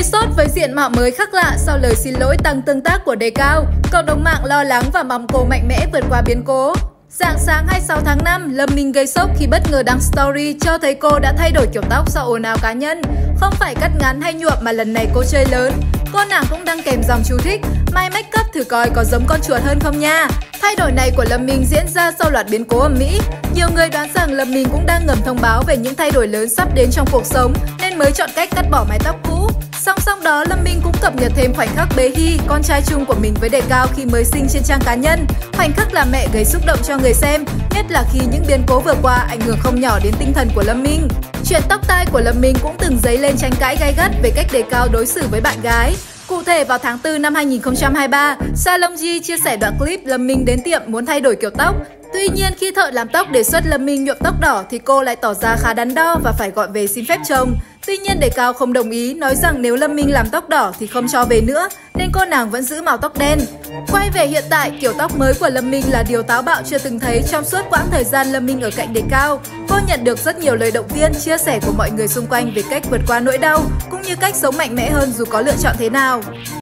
Gây sốt với diện mạo mới khác lạ sau lời xin lỗi tăng tương tác của Đề Cao. Cộng đồng mạng lo lắng và mong cô mạnh mẽ vượt qua biến cố. Rạng sáng 26 tháng 5, Lâm Minh gây sốc khi bất ngờ đăng story cho thấy cô đã thay đổi kiểu tóc sau ồn ào cá nhân. Không phải cắt ngắn hay nhuộm mà lần này cô chơi lớn. Cô nàng cũng đăng kèm dòng chú thích: "My make up thử coi có giống con chuột hơn không nha." Thay đổi này của Lâm Minh diễn ra sau loạt biến cố ầm ĩ. Nhiều người đoán rằng Lâm Minh cũng đang ngầm thông báo về những thay đổi lớn sắp đến trong cuộc sống nên mới chọn cách cắt bỏ mái tóc cũ. Song song đó, Lâm Minh cũng cập nhật thêm khoảnh khắc bé Hy, con trai chung của mình với Đề Cao khi mới sinh trên trang cá nhân. Khoảnh khắc làm mẹ gây xúc động cho người xem, nhất là khi những biến cố vừa qua ảnh hưởng không nhỏ đến tinh thần của Lâm Minh. Chuyện tóc tai của Lâm Minh cũng từng dấy lên tranh cãi gay gắt về cách Đề Cao đối xử với bạn gái. Cụ thể, vào tháng 4 năm 2023, Salon G chia sẻ đoạn clip Lâm Minh đến tiệm muốn thay đổi kiểu tóc. Tuy nhiên, khi thợ làm tóc đề xuất Lâm Minh nhuộm tóc đỏ thì cô lại tỏ ra khá đắn đo và phải gọi về xin phép chồng. Tuy nhiên, Đề Cao không đồng ý, nói rằng nếu Lâm Minh làm tóc đỏ thì không cho về nữa, nên cô nàng vẫn giữ màu tóc đen. Quay về hiện tại, kiểu tóc mới của Lâm Minh là điều táo bạo chưa từng thấy trong suốt quãng thời gian Lâm Minh ở cạnh Đề Cao. Cô nhận được rất nhiều lời động viên, chia sẻ của mọi người xung quanh về cách vượt qua nỗi đau, cũng như cách sống mạnh mẽ hơn dù có lựa chọn thế nào.